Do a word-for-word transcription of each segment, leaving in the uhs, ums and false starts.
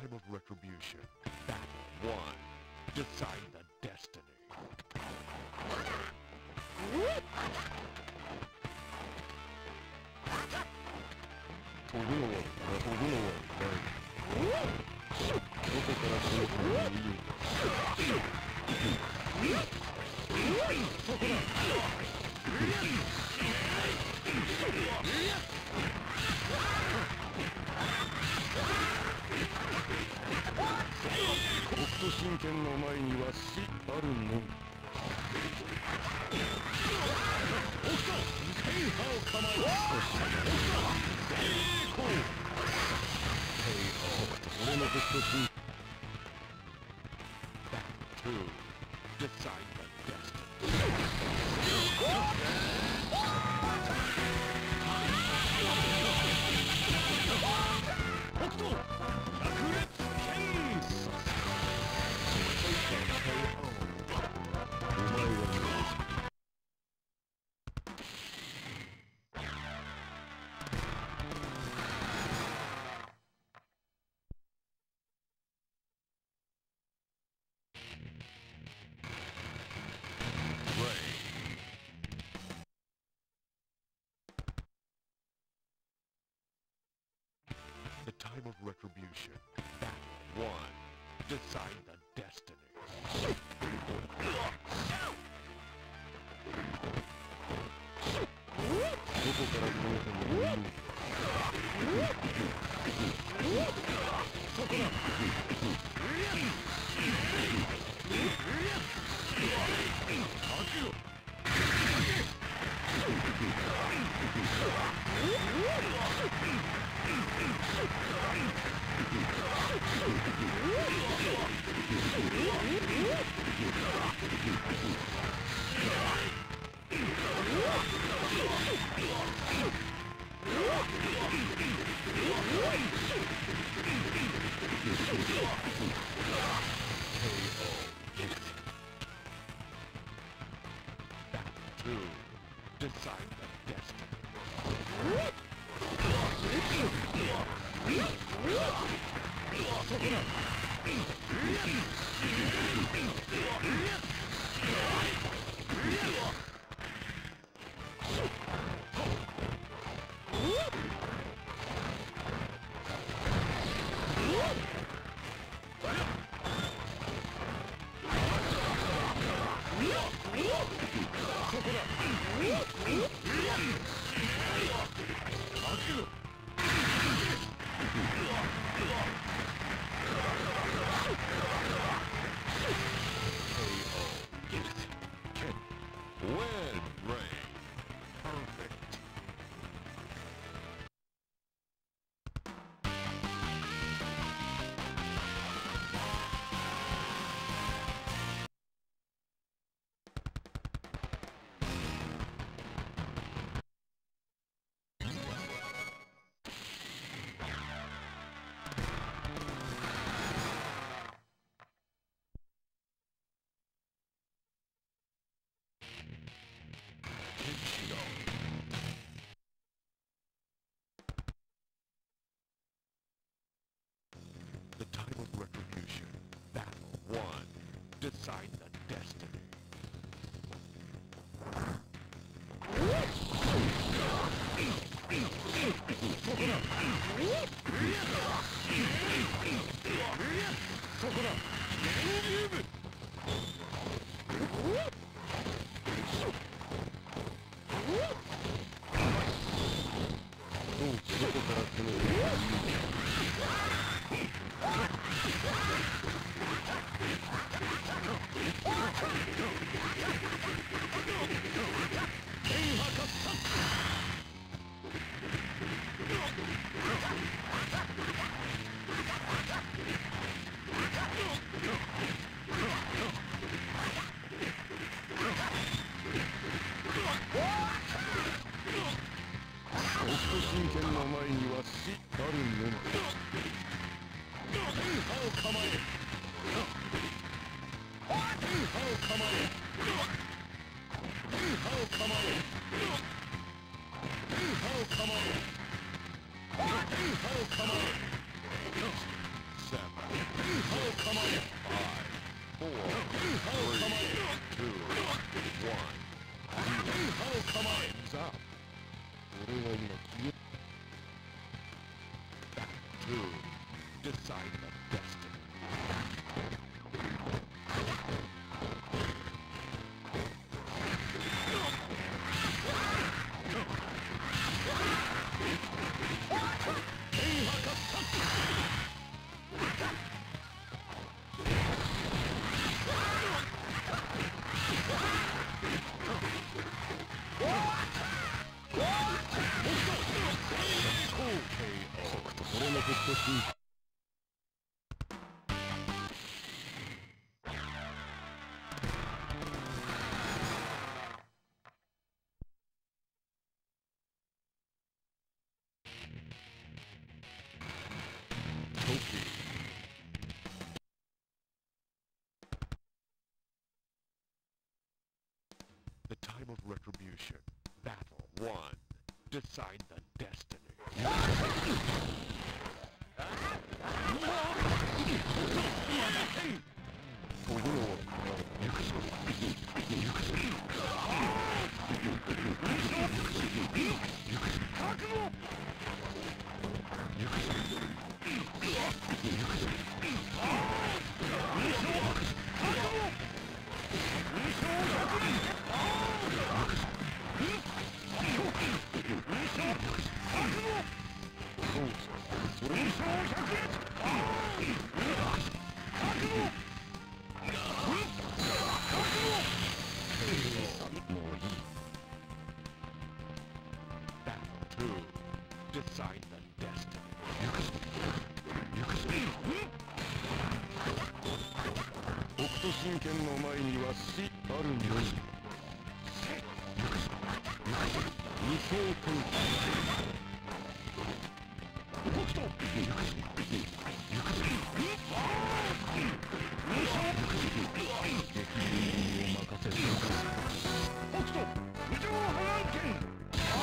time of retribution. Battle one. Decide the destiny. To will away, to will away, right? どこから来るかもいい。そこだ。北斗神拳の前には死あるのみ。北斗天下を構え。成功。俺の北斗神。Two. Decide the destiny. 北斗百裂剣。お前は The time of retribution. Battle one. Decide the destiny. どこから来るかもいい。そこだ。覚悟。Two. Decide the destiny. そこだ。Win, Ray. Perfect. The time of retribution. Battle one. Decide the destiny. そこだ。そこだ。ゲーム。どこから来るのか。天破喝殺。北斗神拳の前には死あるのみ。天下を構え。天下を構え。天下を構え。天下を構え。天下を構え。Seven. The time of retribution. Battle one. Decide the destiny. Decide the destiny. 北斗神拳の前には死あるのみ。二層天北斗敵陣を任せる北斗無情破眼剣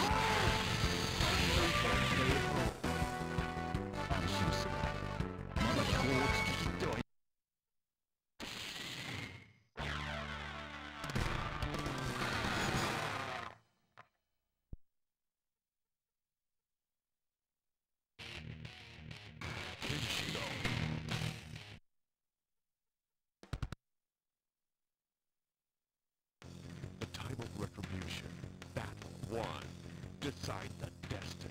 安心する。まだ気候を突き切ってはい Decide the destiny.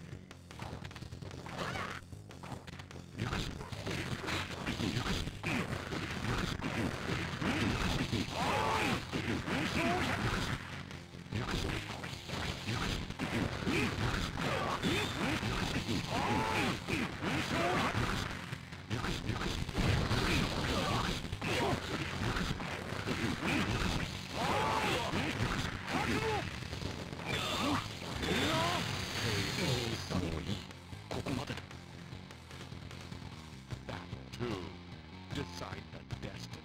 ここまでだ。Battle two. Decide the destiny.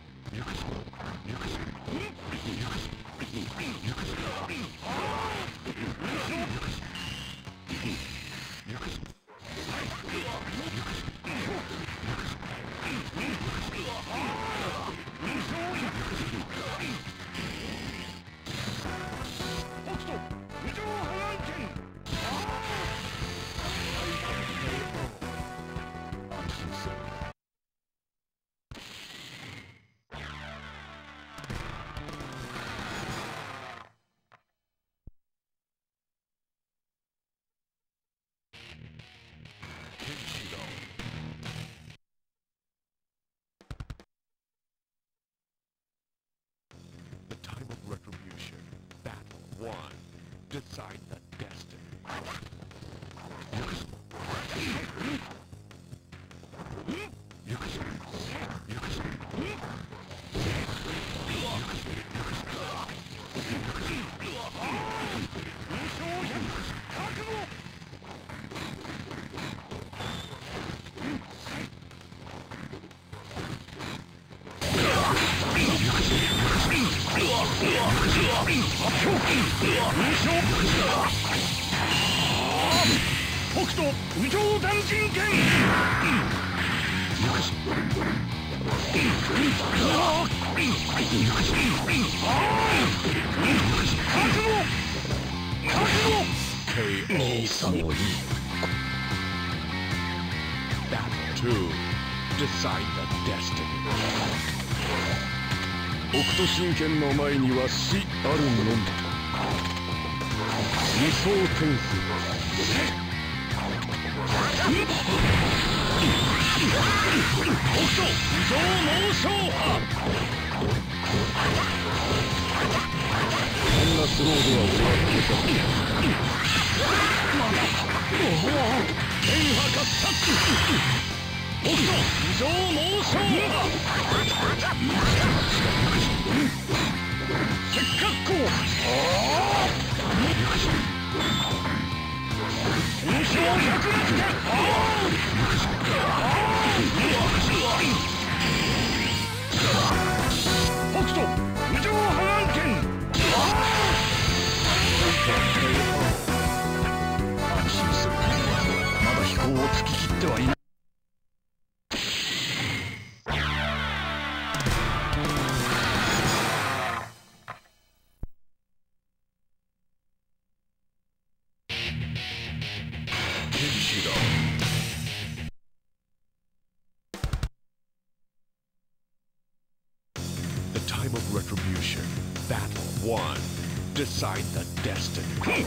one. Decide the destiny.北斗無常断人剣。 兄さんもいい。 Battle two. Decide the destiny. 北斗神拳の前には死あるのみ。理想天賦。北斗異常猛将派。こんなスローでは終わってた。天破喝殺。北斗異常猛将派。せっかくこう。優勝百楽天。北斗異常波乱拳。安心する。まだ飛行を突き切ってはいない。 The time of retribution. Battle one. Decide the destiny.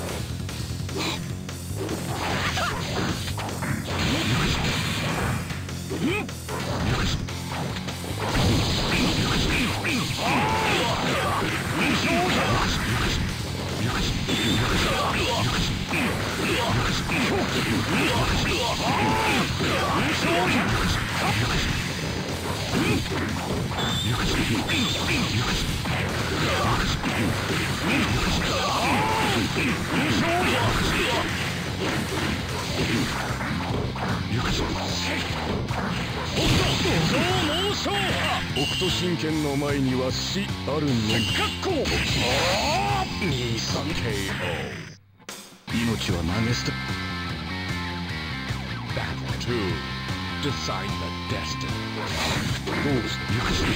北斗神拳の前には死あるのみ。兄さん ケーオー。 命は投げ捨て。 Battle two. Decide the destiny. どうした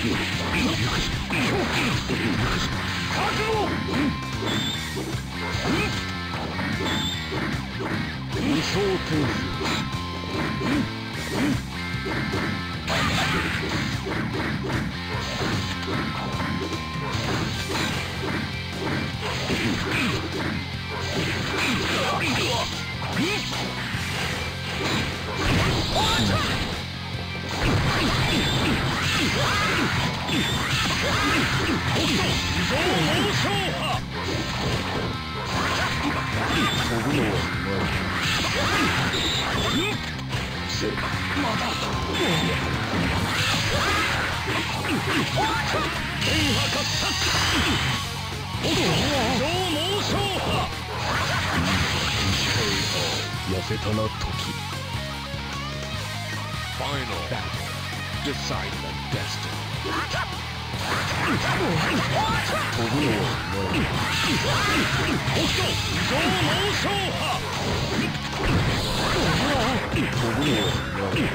理想天賦。飛ぶのはうまい。せまだ天破喝殺。超猛将派。痩せたな時。 Final battle. Decide the destiny. 飛ぶのはうまい。 超猛将派。 飛ぶのはうまい。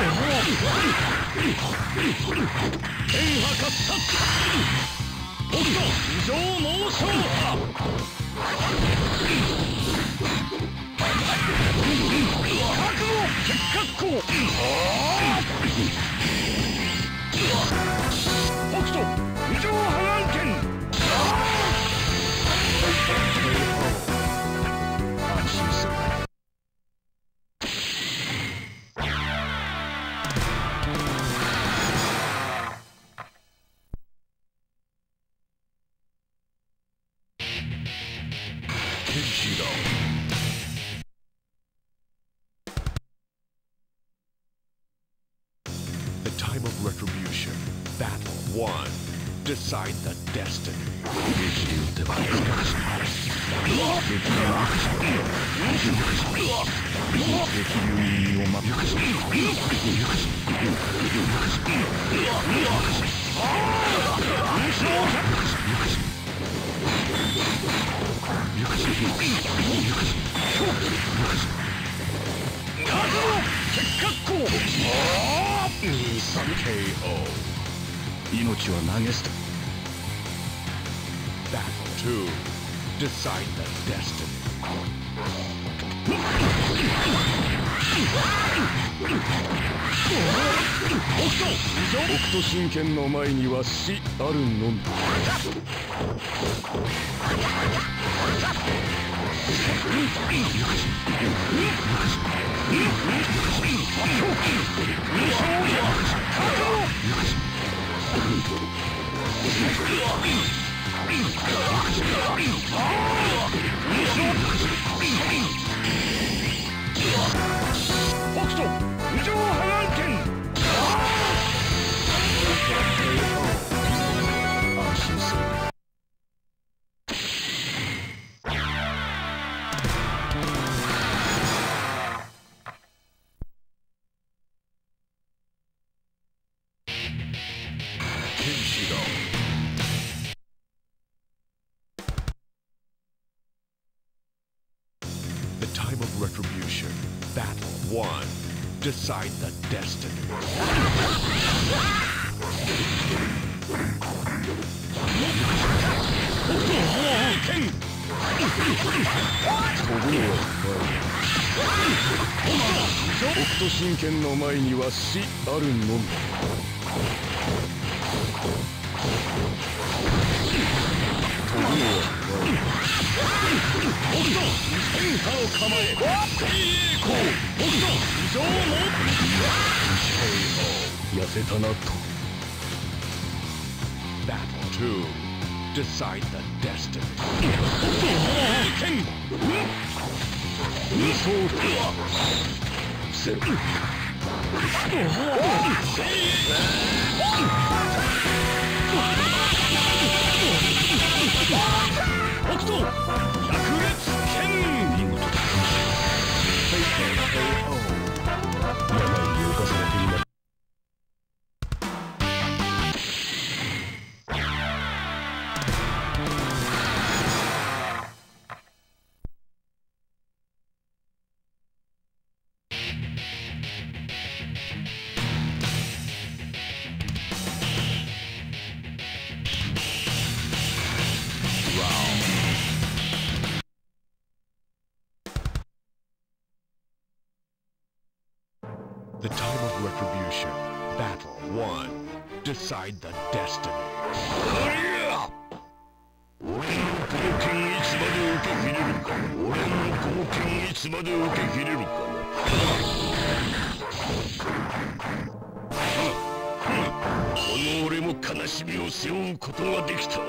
天破喝殺。北斗異常猛将派。覚悟結核行。北斗異常波乱拳。安心する。 The time of retribution. Battle one. Decide the destiny. 兄さんケーオー 命は投げ捨て Battle two Decide the destiny 北斗神拳の前には死あるのみ北斗無常波乱拳安心する The time of retribution. Battle one. Decide the destiny. 北斗神拳の前には死あるのみ。飛ぶのは変化を構え栄光北斗異常の痩せたなと。Battle two. Decide the destiny. 剣無双セル北斗百裂剣見事だ。病に侵されていない。The time of retribution. Battle one. Decide the destiny. 俺の貢献いつまで受け切れるか俺の貢献いつまで受け切れるかこの俺も悲しみを背負うことができた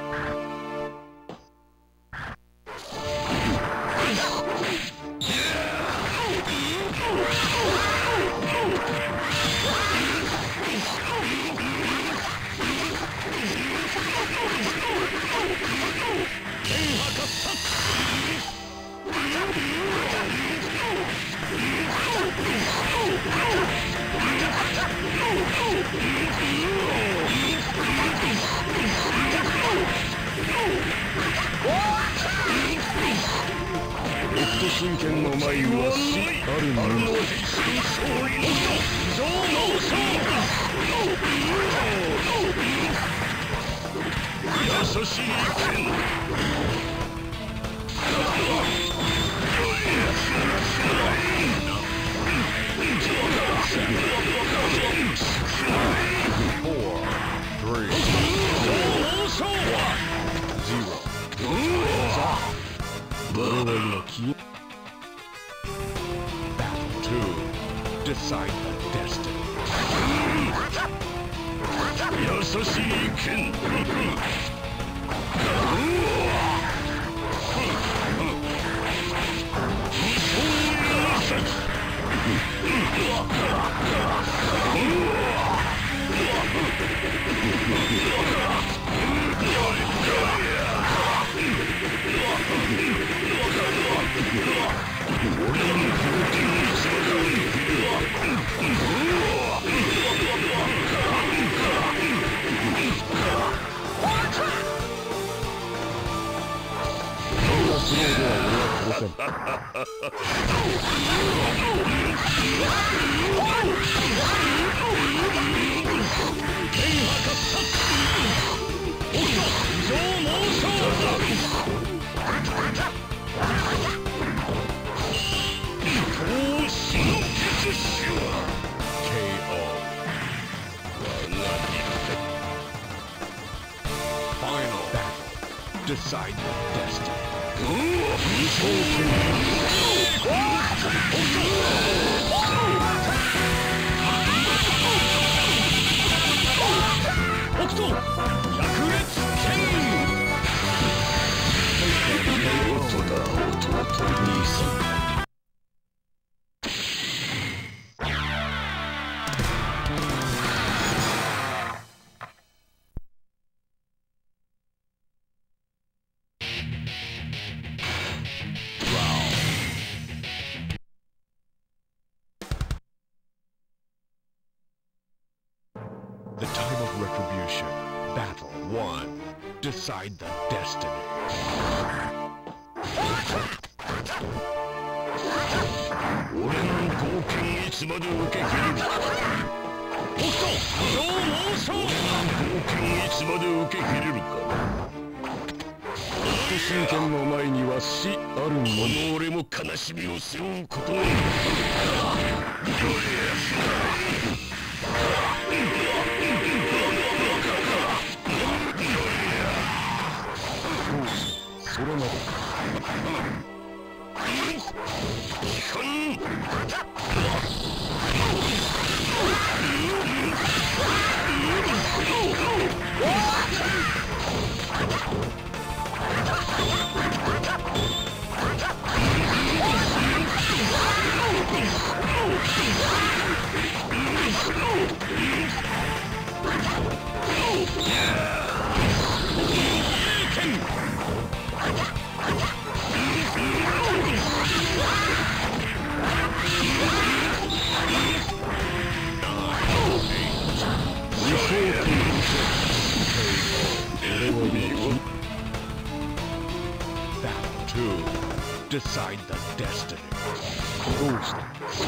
北斗神拳の前は死あるのみ。 優しい剣 Four, three, zero. 呪いの消え Battle two. Decide the destiny. 優しい剣スローでは俺は殺せん。 Decide your destiny. The time of retribution. Battle one. Decide the destiny. 俺の貢献いつまで受け切る。北斗、上猛将。俺の貢献いつまで受け切れるか。真剣の前には死あるもの。俺も悲しみを背負うことに。 それまで Battle two. Decide the destiny. どうした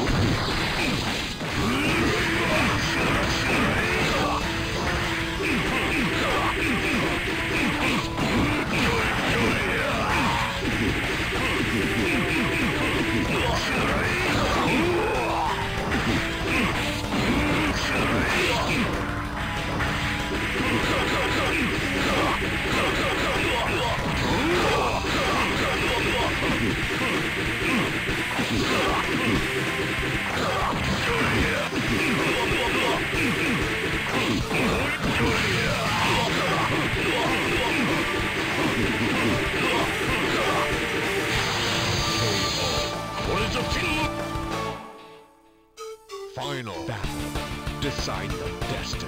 Final battle. Decide the destiny.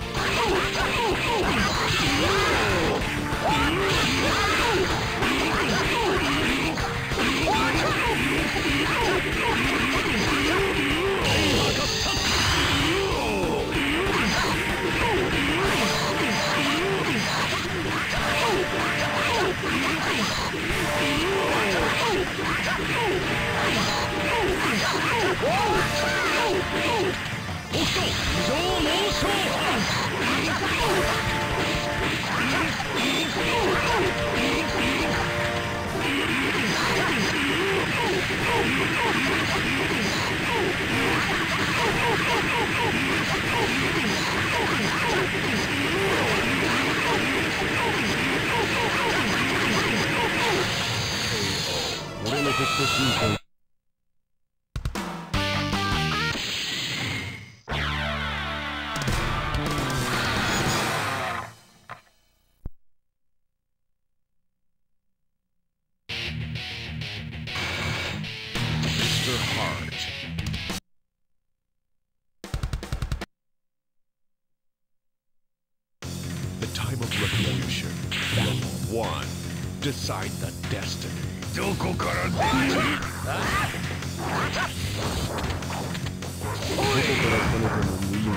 俺の北斗神拳 Mister Heart. The time of retribution. Battle one. Decide the destiny. どこから出る？ どこから来ねても無意味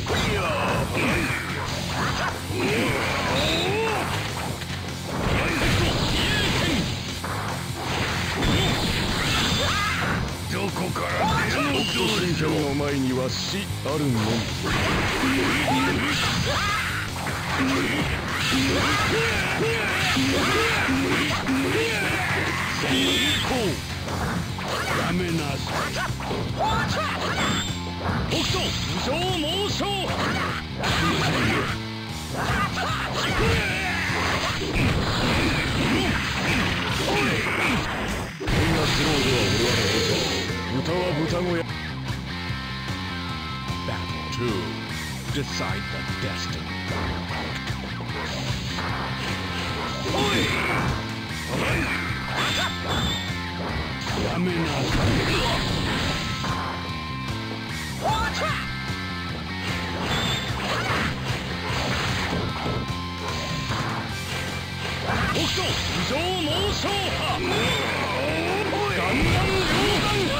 どこから出る？ 北斗神拳の前には死あるのみやめなさい。北斗無常猛将こんなスローでは俺は豚は豚小屋。 Battle two. Decide the destiny. やめなさい。北斗無常猛将派ガンガン両眼派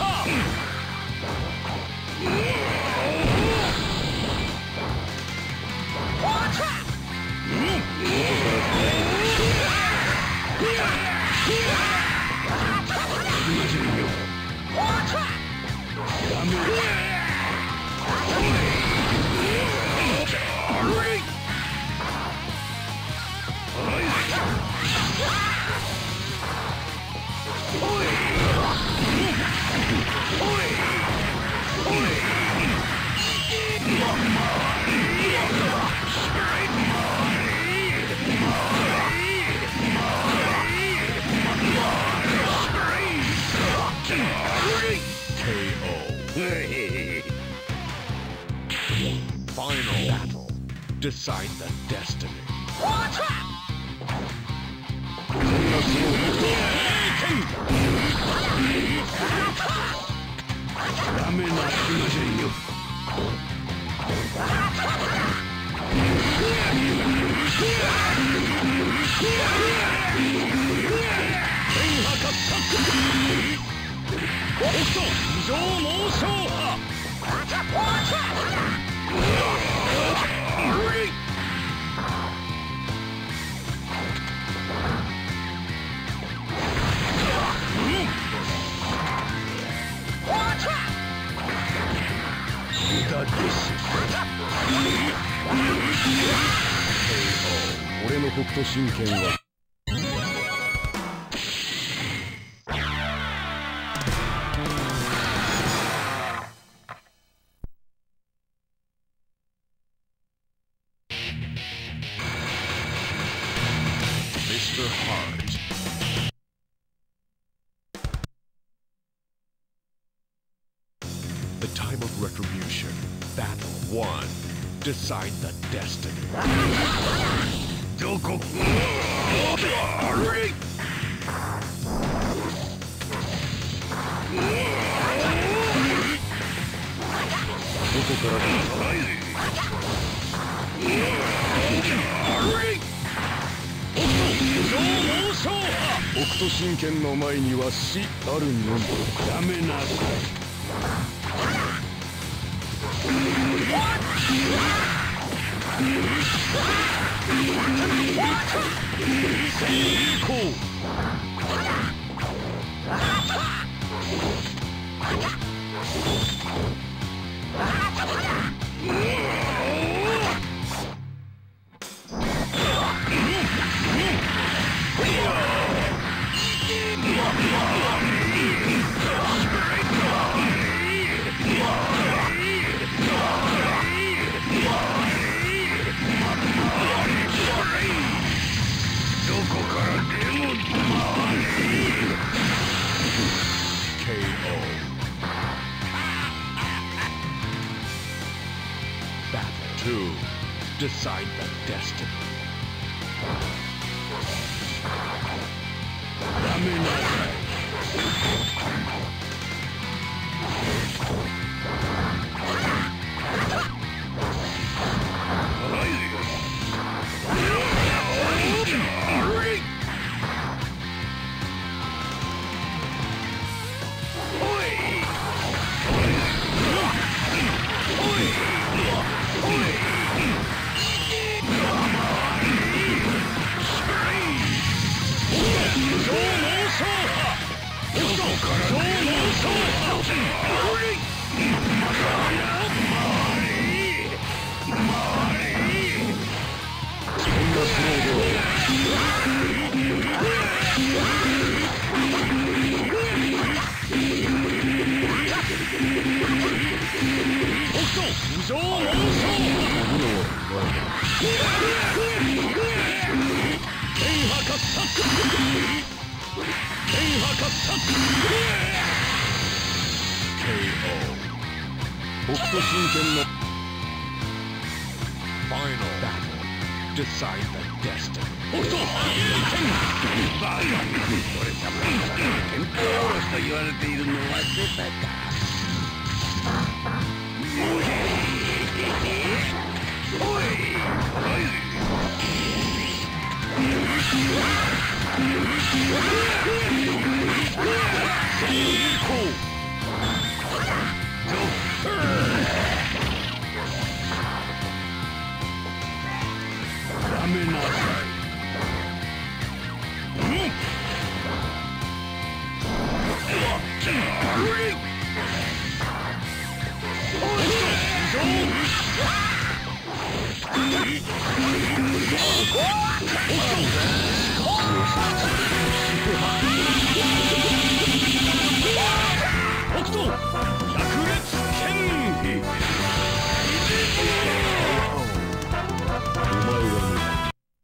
Final battle. Decide the destiny. ダメなしませんよ。北斗無常猛将派俺の北斗神拳は Mister Heart. The time of retribution. Battle one. Decide the destiny. どこどこからだ。北斗神拳の前には死あるのみ。 やめなさい。成功。 ケーオー. Battle two. Decide the destiny. やめなさい。 北斗神拳の Final battle. Decide the destiny. 北斗バカ俺様天保おろしと言われているの忘れたか。おいおいやめなさい。北斗百裂剣。 お前はね。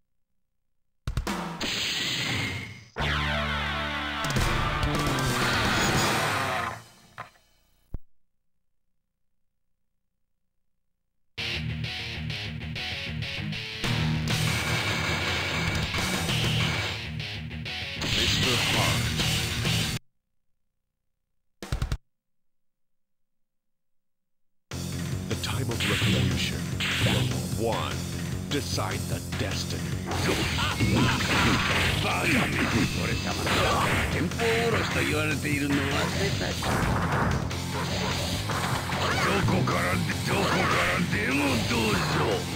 Mister Hart. The time of retribution. Battle one. Decide the destiny. バカめ俺様天保おろしと言われているの忘れたか。どこからどこからでもどうぞ。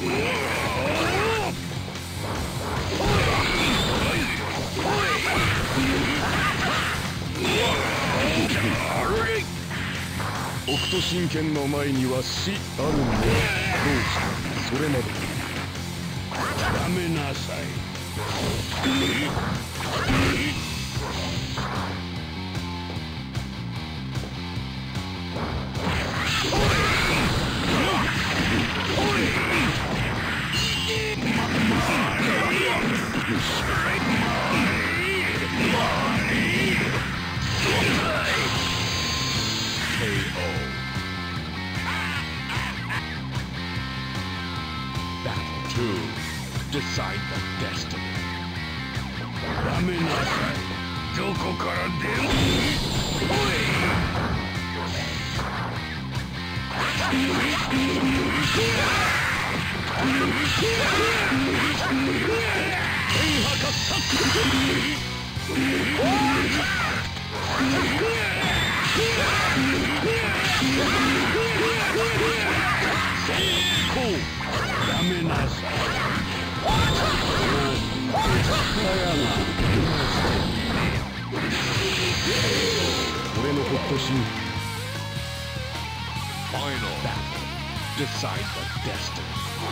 北斗神拳の前には死あるんだ。どうしたそれまで。 やめなさい。 Battle two. Decide the destiny. やめなさい。どこからでも。おやめなさい。 俺の北斗神 Final battle. Decide the destiny.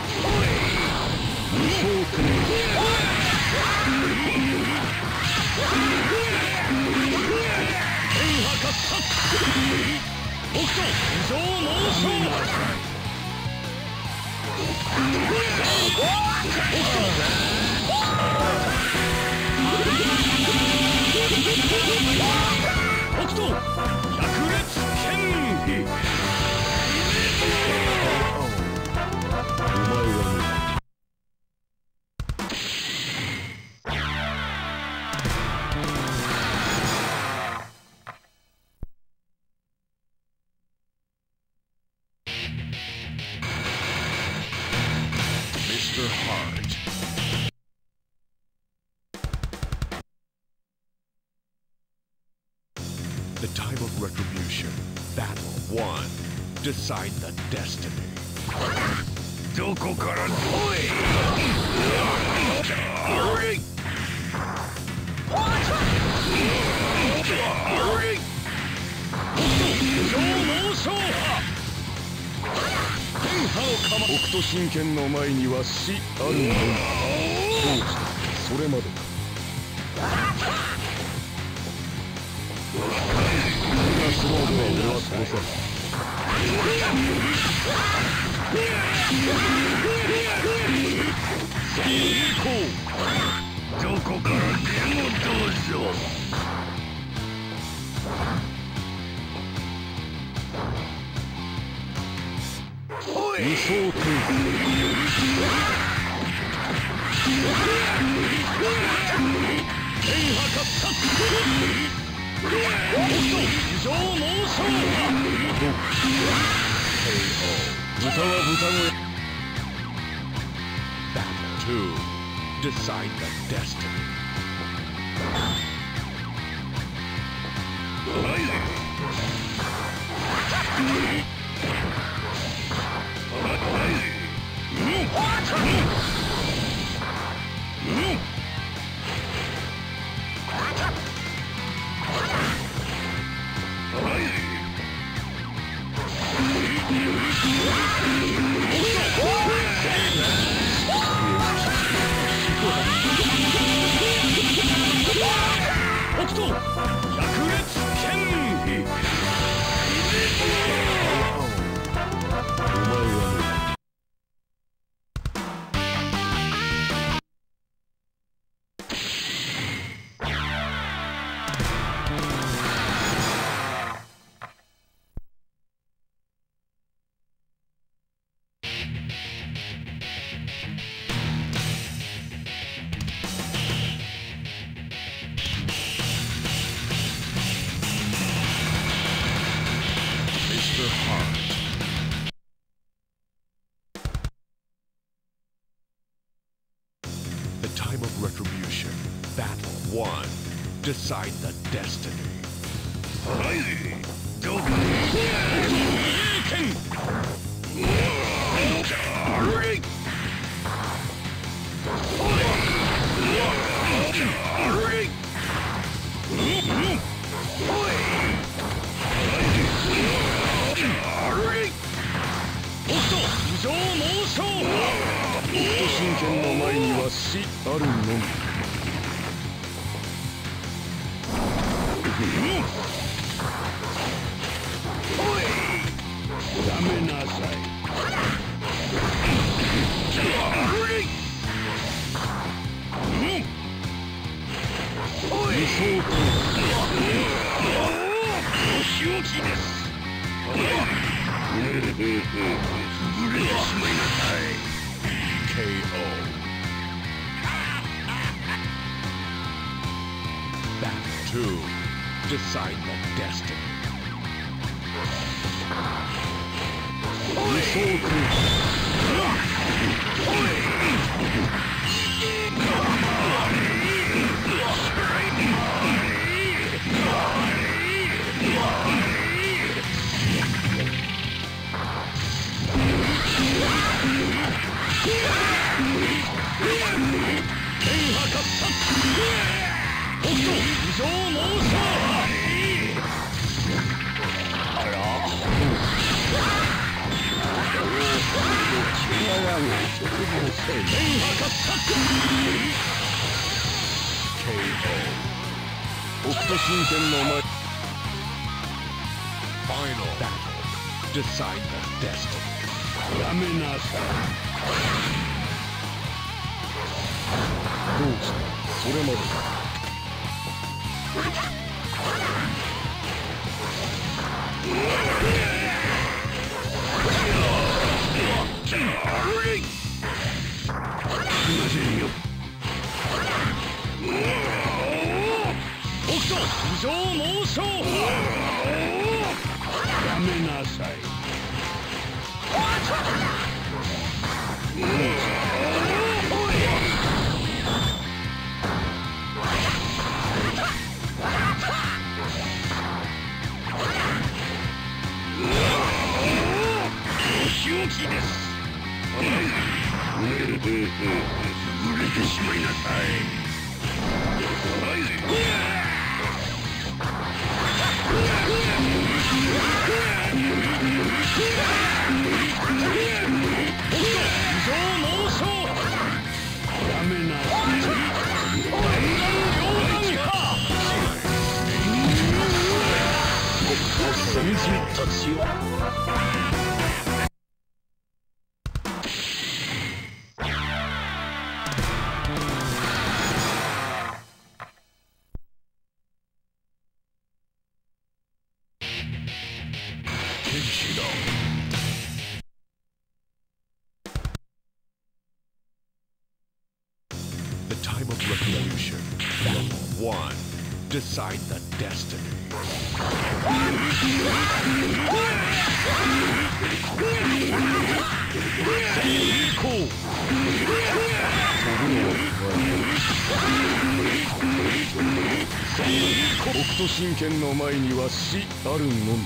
北斗百裂剣。 お前はね。 Mister Hart. The time of retribution. Battle one. Decide the destiny. どこからどい。 北斗神拳の前には死あるんだ。どうしたそれまでだ。君がスローでは俺は殺さない。 行こう。どこからでもどうぞ。 理想天国。 天破合殺。異常猛将。 豚は豚小屋。 Battle two. Decide the destiny. 北斗百裂剣。 お前はね。 Mister Hart. The time of retribution. Battle one. Decide the destiny. どこに剣。異常猛将。 北斗神拳の前には死あるのみ。やめなさい。理想とお仕置きです。潰れてしまいなさい。 ケーオー. Battle two. Decide the destiny. 理想と北斗神拳の前。 Final battle. Decide the destiny. やめなさい。どうしたそれまでだ。 北斗異常猛将。 やめなさい。 お仕置きです。潰れてしまいなさい。異常猛将。 やめなさい。 君たちよ。 The time of retribution. Battle one. Decide the destiny. Seiko。北斗神拳の前には死あるのみ。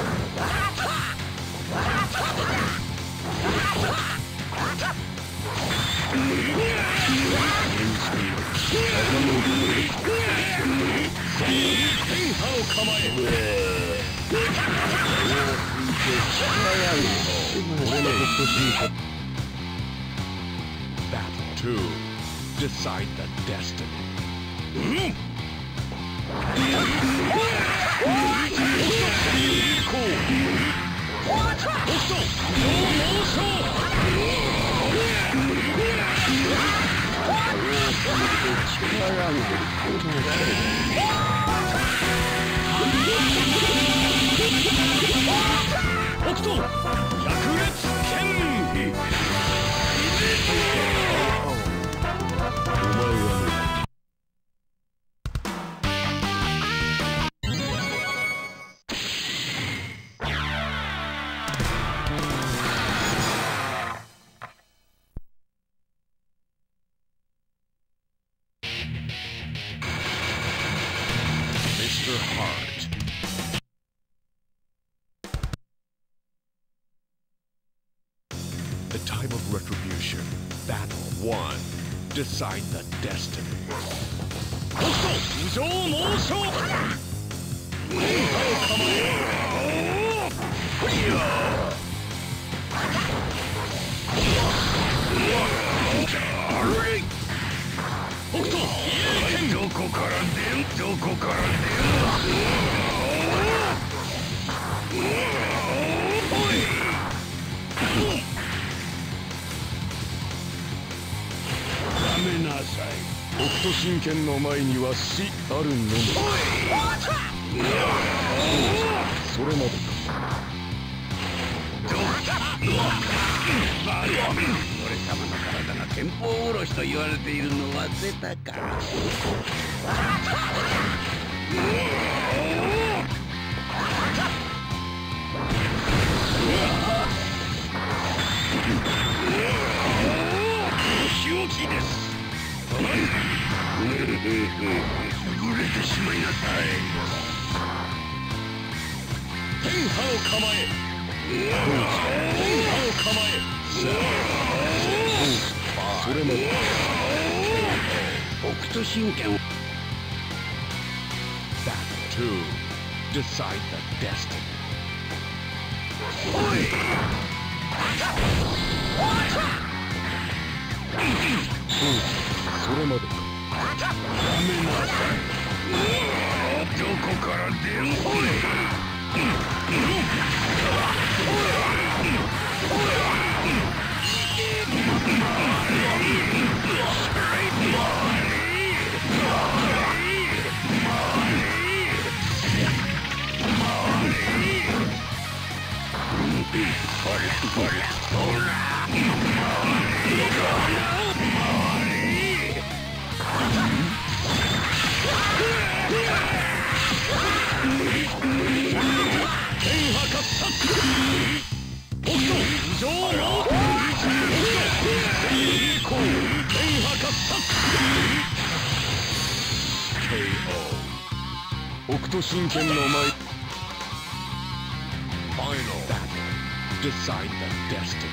天下の構え。 俺の北斗神拳。 Battle two. Decide the destiny. 北斗百裂拳。 お前はね。 Mister Hart. The time of retribution. Battle one. Decide the destiny. 北斗無常猛将。天下を構え。ほいや。北斗家剣。どこから出んどこから出ん。おい。やめなさい。 北斗神拳の前には死あるのみ。それまでか。 俺様の体が天保おろしと言われているの忘れたか。 仕置きです。揺れてしまいなさい。天下を構え。天下を構え。 それまで。 北斗神拳。 Battle two. Decide the destiny. おい。 それまでか。 やめなさい。どこから出ん。おい。ほらほらほら。天破喝殺。北斗無常猛。成功。天破喝殺。 ケーオー. 北斗神拳の前。 Final battle. Decide the destiny.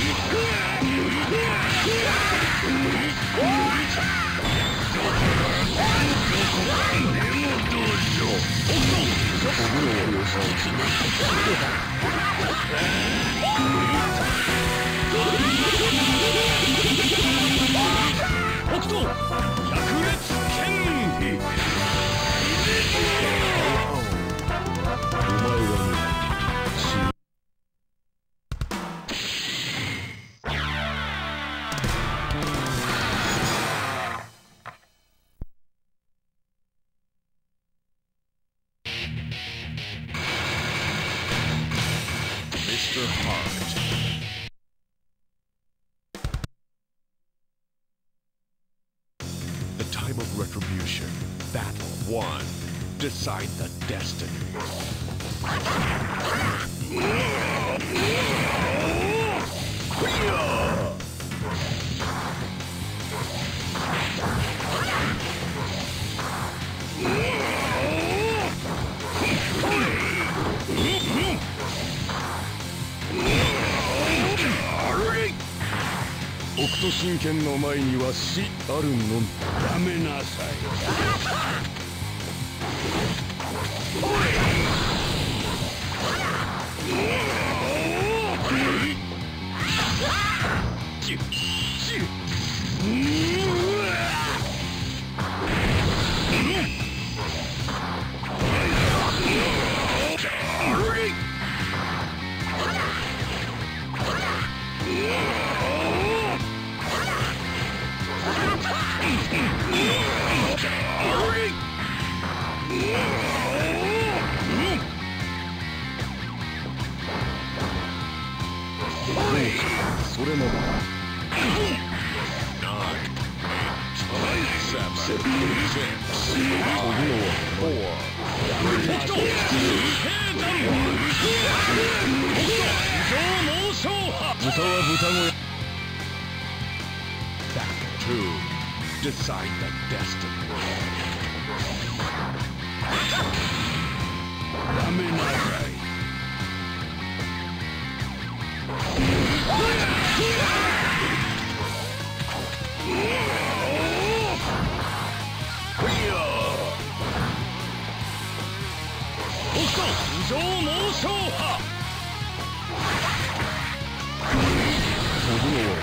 どこから出ん。 北斗百裂剣。 お前がね、死ぬ。 Mister Hart. The time of retribution. Battle one. Decide the destiny. 北斗神拳の前には死あるのみ。 やめなさい。 それまで。飛ぶのは北斗豚は豚小屋。 Battle two. Decide the destiny. やめなさい。 北斗異常猛将派。 飛ぶのは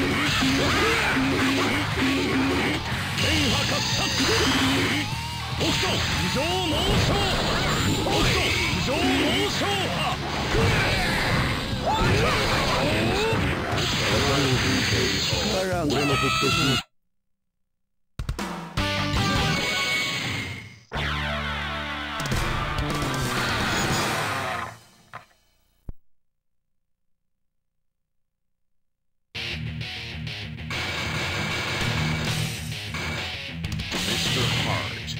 天破喝殺。北斗異常猛将派。北斗異常猛将派。 俺の北斗神。 Mister Hart.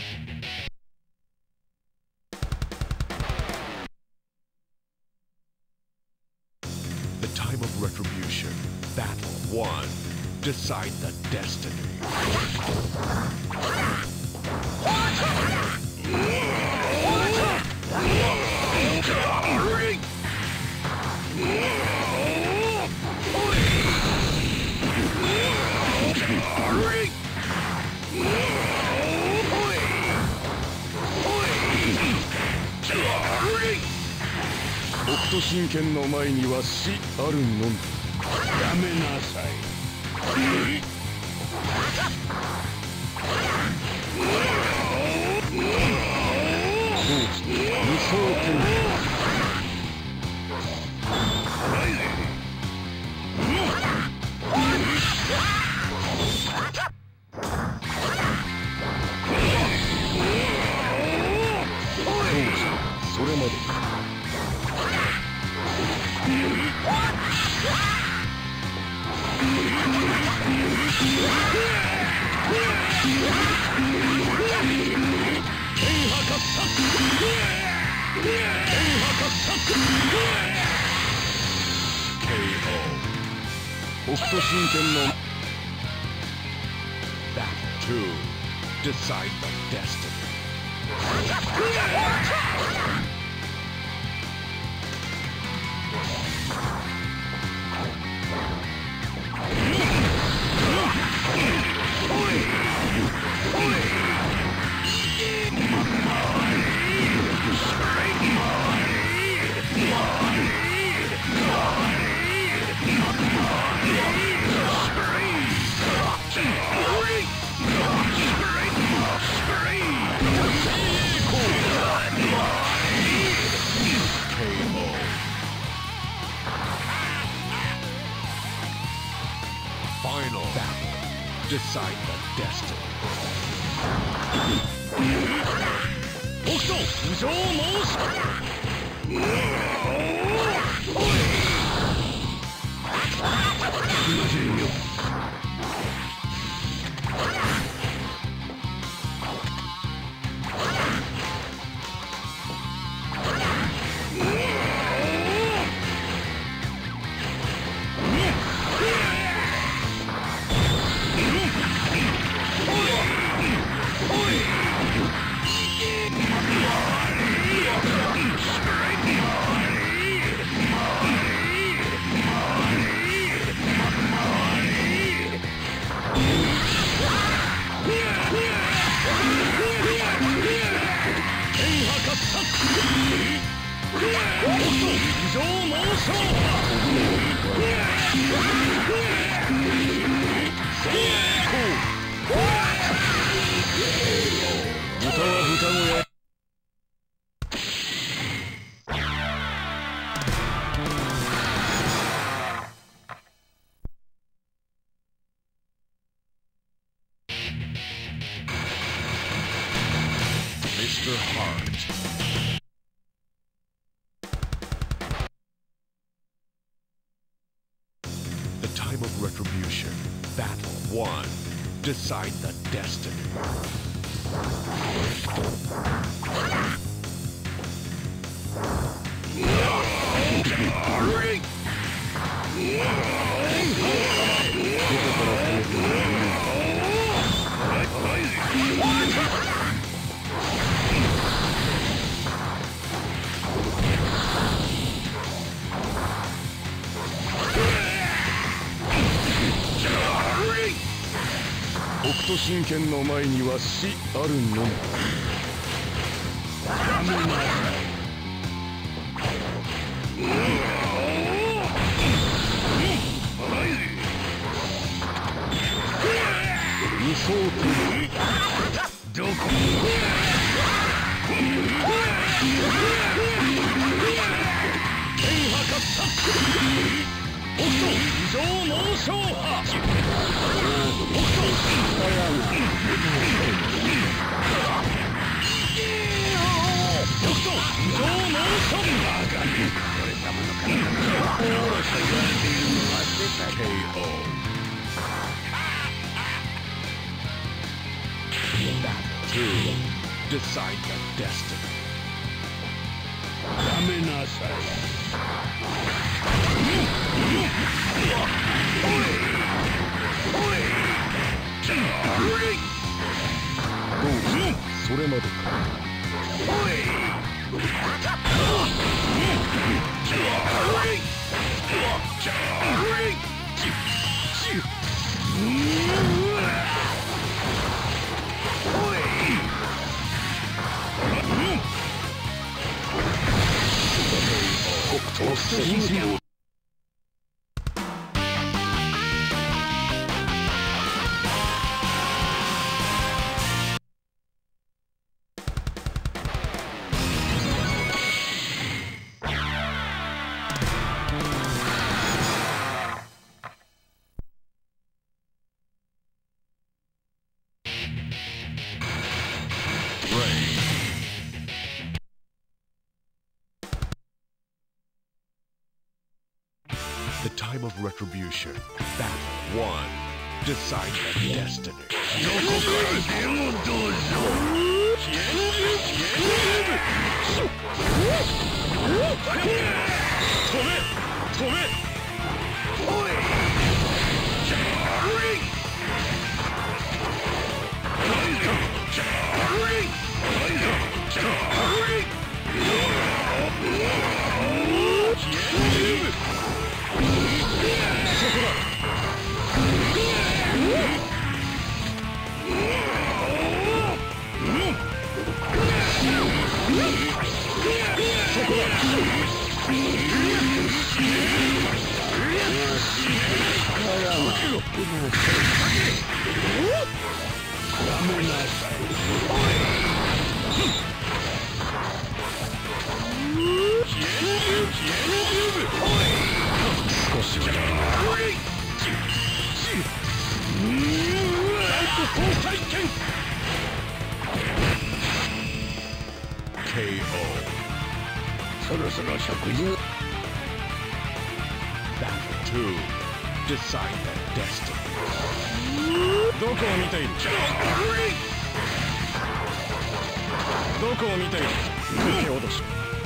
The time of retribution. Battle one. Decide the destiny. 北斗神拳の前には死あるのみ。 やめなさい。 無双剣。それまで。北斗神拳の Battle two. Decide the destiny. Straight final battle. Decide the destiny. 北斗浮上モーション。豚は豚小屋。 Mister Hart. The time of retribution. Battle one. Decide the destiny. 北斗神拳の前には死あるのみ。やめなさい。無双とどこ天破喝殺北斗浮上猛将派北斗北斗浮上猛将バカめ俺様の体が天下ろしと言われているのは出た ケーオー Two. Decide the destiny. やめなさい。 どうぞそれまでか。北斗神拳。 The time of retribution. Battle one. Decide the destiny. どこからでもどうぞ。消える消える。止め止め。おい。チャーリー。チャーリー。チャーリー。消える。そこだ。少しは総裁権ケーオーそろそろ食事を Battle two. Decide the destiny. どこを見ている？どこを見ている？受け脅し。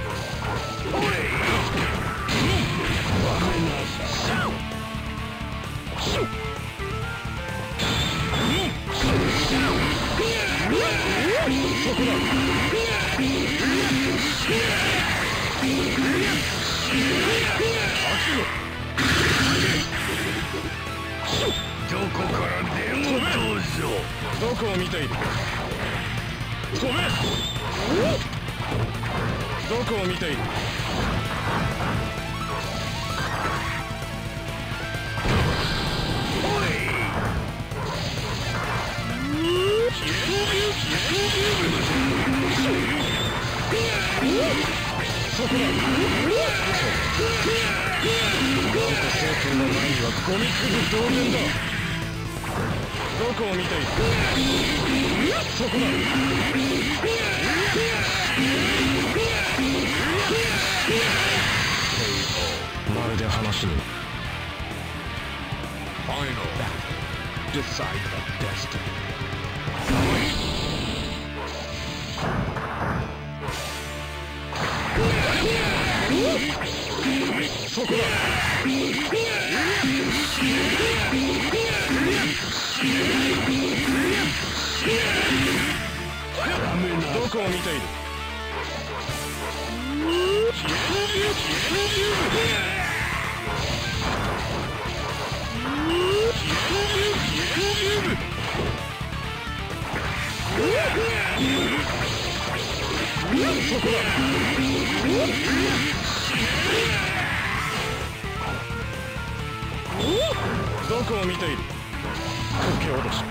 そこだ。 どこからでもどうぞ。 どこを見ている？飛べ！どこを見ている？ おい！ そこだ！聖剣の前にはゴミくず同然だ。どこを見ている？そこだ！まるで話に。 Final battle. Decide the destiny. そこだ！どこを見ている？そこだ！どこを見ている？受け脅し。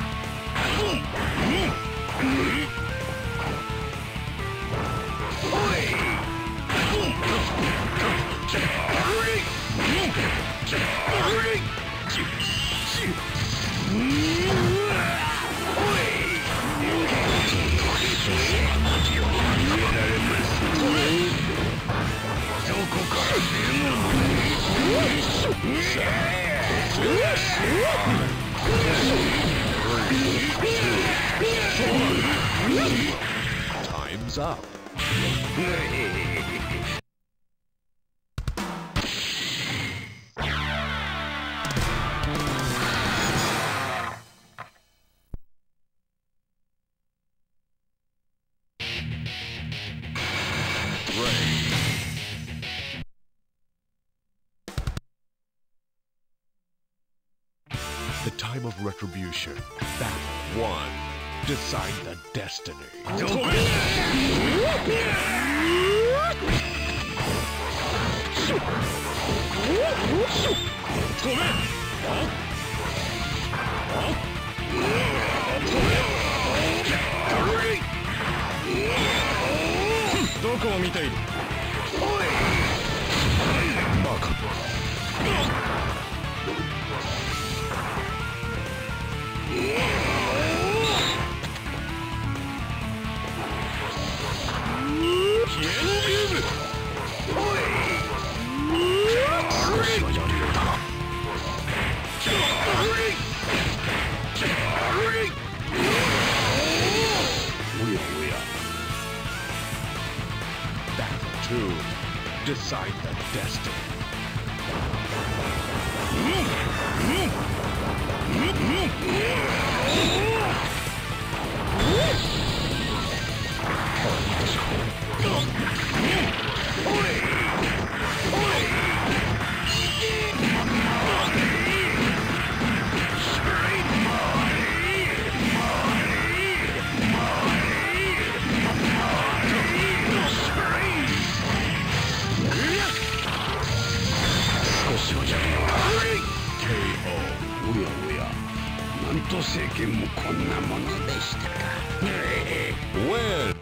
Time's up. The time of retribution. Battle one. Decide the destiny. どこどこを見ている？バカ。 Two. Decide the destiny. なんと政権もこんなものでしたか。 Win!